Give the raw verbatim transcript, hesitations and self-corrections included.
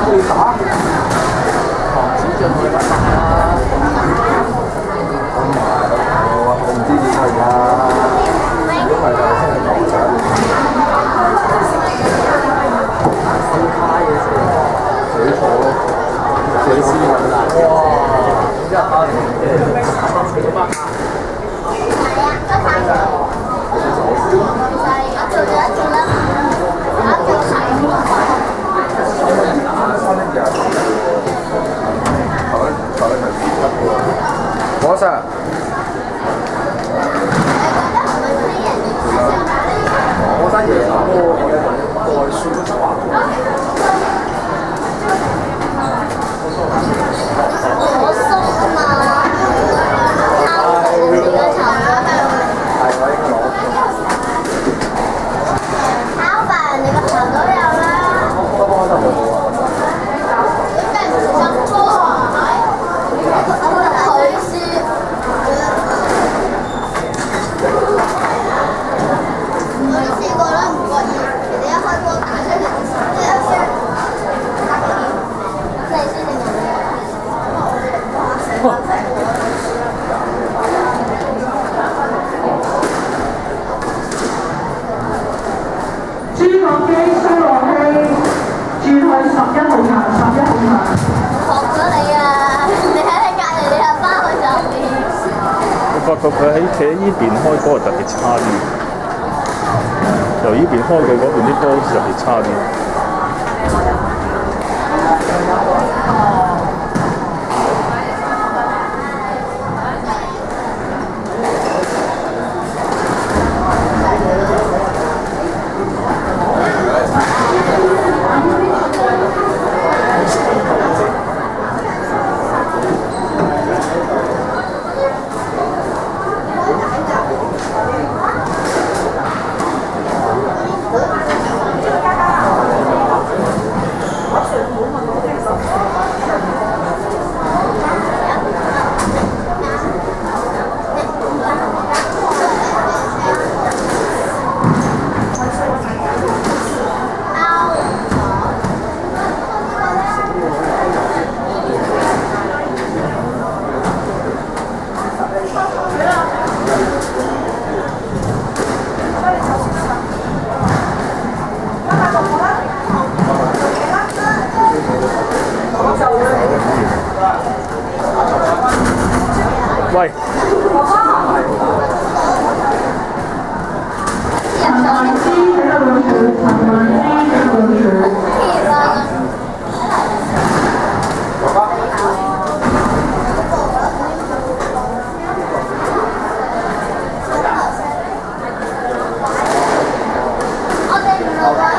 我啥？我單嘢啊！我我哋代書都畫。 我鬆啊嘛，係你個頭係我應該攞。考埋人哋個頭都有啦。 都幫得好啊！ 點解唔想拖啊？佢輸。我試過啦，唔覺意，人哋一開波打出嚟，即係輸，打幾點？即係輸定係輸？ 朱國基、蘇樂希轉去十一號場，十一號場。 學咗你啊！你喺你隔離，你又翻去上邊。 我發覺佢喺企喺呢邊開波係特別差啲，由呢邊開過嗰邊啲波特別差啲。喂， 陳文之喺度兩處，陳文之喺度兩處。 我哋唔落啊！